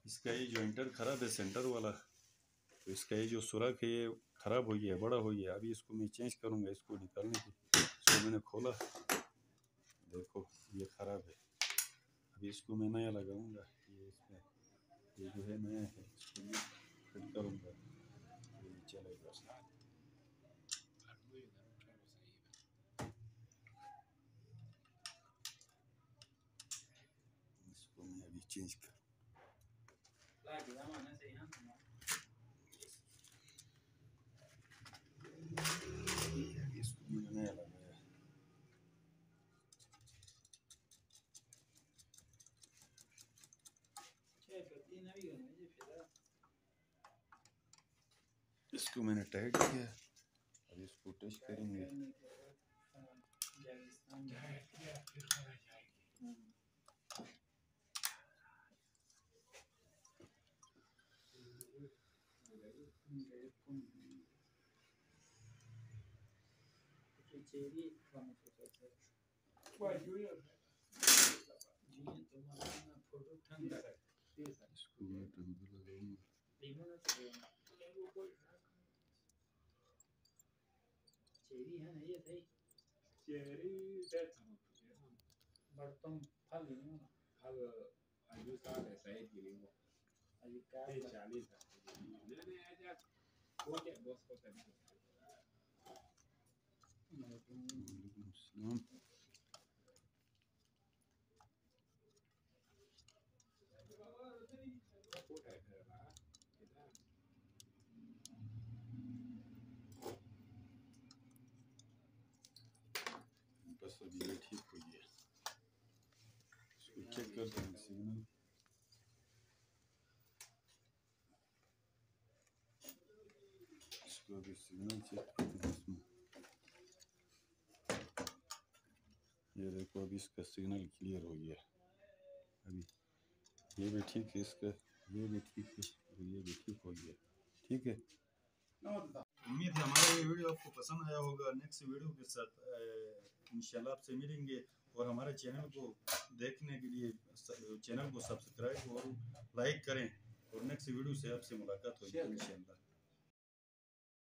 इसका ये जॉइंटर ख़राब है सेंटर वाला, तो इसका ये जो सुराख है ये ख़राब हो गया है, बड़ा हो गया। अभी इसको मैं चेंज करूँगा, इसको निकालने की। इसको मैंने खोला, देखो ये ख़राब है। अभी इसको मैं नया लगाऊंगा। ये इसमें ये जो है नया है, इसको मैं फिट करूँगा, ये चलेगा। इसको मैं अभी चेंज कर, इसको मैंने नया लगाया। इसको मैंने टाइट किया, अब इसको टच करेंगे। इसको मैं टंबू लगाऊंगा। बस अभी ये ठीक हो गया। इसको चेक करते हैं सिग्नल। इसको अभी सिग्नल चेक करते हैं इसमें। ये देखो अभी इसका सिग्नल क्लियर हो गया। अभी ये भी ठीक है, इसका ये भी ठीक है, ये भी ठीक हो गया। ठीक है, उम्मीद है हमारा ये वीडियो आपको पसंद आया होगा। नेक्स्ट वीडियो के साथ इंशाल्लाह आपसे मिलेंगे। और हमारे चैनल को देखने के लिए चैनल को सब्सक्राइब और लाइक करें। और नेक्स्ट वीडियो से आपसे मुलाकात होगी इंशाल्लाह।